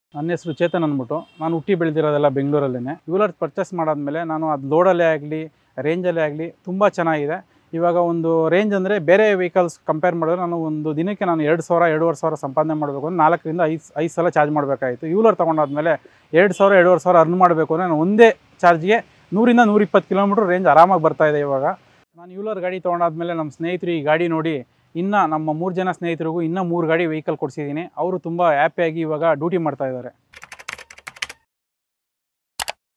ನನ್ನ ಹೆಸರು ಚೇತನ್ ಅಂದ್ಬಿಟ್ಟು ನಾನು ಹುಟ್ಟಿ ಬೆಳೆದಿರೋದೆಲ್ಲ ಬೆಂಗಳೂರಲ್ಲೇ. ಯೂಲರ್ ಪರ್ಚೇಸ್ ಮಾಡಾದ್ಮೇಲೆ ನಾನು ಅದು ಲೋಡಲ್ಲೇ ಆಗಲಿ ರೇಂಜಲ್ಲೇ ಆಗಲಿ ತುಂಬ ಚೆನ್ನಾಗಿದೆ. ಇವಾಗ ಒಂದು ರೇಂಜ್ ಅಂದರೆ ಬೇರೆ ವೆಹಿಕಲ್ಸ್ ಕಂಪೇರ್ ಮಾಡಿದ್ರೆ ನಾನು ಒಂದು ದಿನಕ್ಕೆ ನಾನು 2,000 2,500 ಸಂಪಾದನೆ ಮಾಡಬೇಕು ಅಂದರೆ 4ರಿಂದ 5 ಸಲ ಚಾರ್ಜ್ ಮಾಡಬೇಕಾಯಿತು. ಯೂಲರ್ ತೊಗೊಂಡಾದ್ಮೇಲೆ 2,000 2,500 ಅರ್ನ್ ಮಾಡಬೇಕು ಅಂದರೆ ನಾನು ಒಂದೇ ಚಾರ್ಜ್ಗೆ 100ರಿಂದ 120 ಕಿಲೋಮೀಟ್ರ್ ರೇಂಜ್ ಆರಾಮಾಗಿ ಬರ್ತಾಯಿದೆ. ಇವಾಗ ನಾನು ಯೂಲರ್ ಗಾಡಿ ತೊಗೊಂಡಾದ್ಮೇಲೆ ನಮ್ಮ ಸ್ನೇಹಿತರು ಈ ಗಾಡಿ ನೋಡಿ ಇನ್ನು ನಮ್ಮ 3 ಜನ ಸ್ನೇಹಿತರಿಗೂ ಇನ್ನೂ 3 ಗಾಡಿ ವೆಹಿಕಲ್ ಕೊಡಿಸಿದ್ದೀನಿ. ಅವರು ತುಂಬ ಹ್ಯಾಪಿಯಾಗಿ ಇವಾಗ ಡ್ಯೂಟಿ ಮಾಡ್ತಾಯಿದ್ದಾರೆ.